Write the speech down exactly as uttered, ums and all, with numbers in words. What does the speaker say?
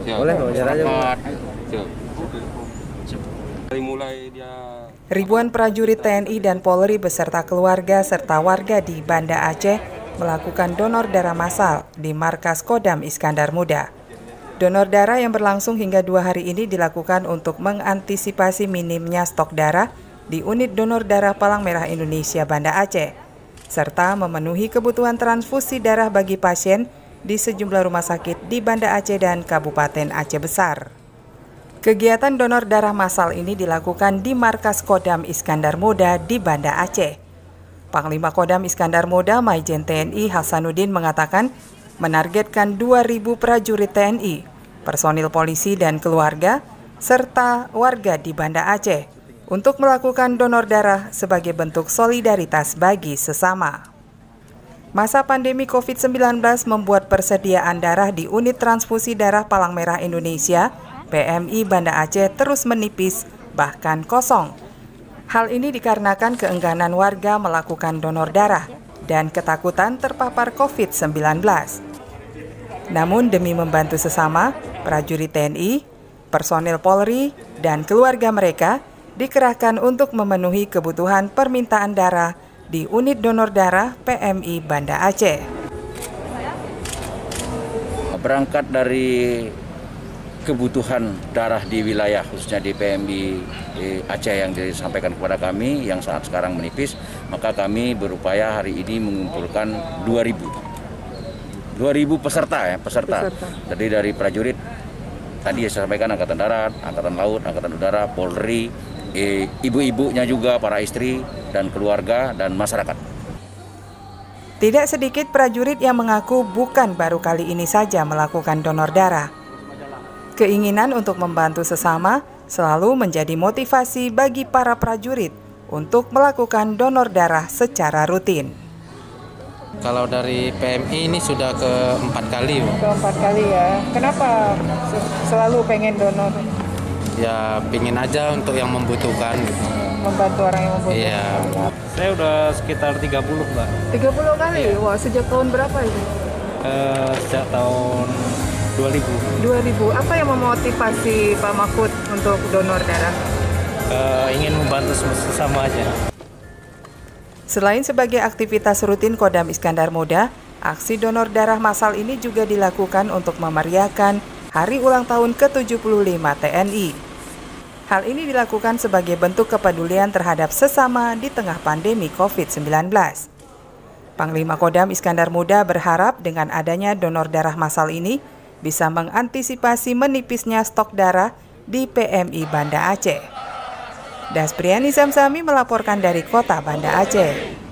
Boleh wajar aja. Dari mulai dia Ribuan prajurit T N I dan Polri beserta keluarga serta warga di Banda Aceh melakukan donor darah massal di markas Kodam Iskandar Muda. Donor darah yang berlangsung hingga dua hari ini dilakukan untuk mengantisipasi minimnya stok darah di unit donor darah Palang Merah Indonesia Banda Aceh, serta memenuhi kebutuhan transfusi darah bagi pasien di sejumlah rumah sakit di Banda Aceh dan Kabupaten Aceh Besar. Kegiatan donor darah massal ini dilakukan di markas Kodam Iskandar Muda di Banda Aceh. Panglima Kodam Iskandar Muda Maijen T N I Hasanuddin mengatakan menargetkan dua ribu prajurit T N I, personil polisi dan keluarga, serta warga di Banda Aceh untuk melakukan donor darah sebagai bentuk solidaritas bagi sesama. Masa pandemi covid sembilan belas membuat persediaan darah di unit transfusi darah Palang Merah Indonesia P M I Banda Aceh terus menipis, bahkan kosong. Hal ini dikarenakan keengganan warga melakukan donor darah dan ketakutan terpapar covid sembilan belas. Namun demi membantu sesama, prajurit T N I, personil Polri, dan keluarga mereka dikerahkan untuk memenuhi kebutuhan permintaan darah di unit donor darah P M I Banda Aceh. Berangkat dari kebutuhan darah di wilayah khususnya di P M I Aceh yang disampaikan kepada kami yang saat sekarang menipis, maka kami berupaya hari ini mengumpulkan dua ribu peserta ya, peserta. peserta. Jadi dari prajurit tadi saya sampaikan Angkatan Darat, Angkatan Laut, Angkatan Udara, Polri, e, ibu-ibunya juga, para istri dan keluarga dan masyarakat. Tidak sedikit prajurit yang mengaku bukan baru kali ini saja melakukan donor darah. Keinginan untuk membantu sesama selalu menjadi motivasi bagi para prajurit untuk melakukan donor darah secara rutin. Kalau dari P M I ini sudah keempat kali. Keempat kali ya. Kenapa selalu pengen donor? Ya pingin aja untuk yang membutuhkan. Membantu orang yang membutuhkan. Iya. Saya udah sekitar tiga puluh, Mbak. tiga puluh kali? Iya. Wah, sejak tahun berapa ini? Uh, sejak tahun dua ribu. dua ribu. Apa yang memotivasi Pak Mahfud untuk donor darah? Uh, ingin membantu sesama aja. Selain sebagai aktivitas rutin Kodam Iskandar Muda, aksi donor darah massal ini juga dilakukan untuk memeriahkan Hari Ulang Tahun ke tujuh puluh lima T N I. Hal ini dilakukan sebagai bentuk kepedulian terhadap sesama di tengah pandemi covid sembilan belas. Panglima Kodam Iskandar Muda berharap dengan adanya donor darah massal ini bisa mengantisipasi menipisnya stok darah di P M I Banda Aceh. Daspriani Samsami melaporkan dari Kota Banda Aceh.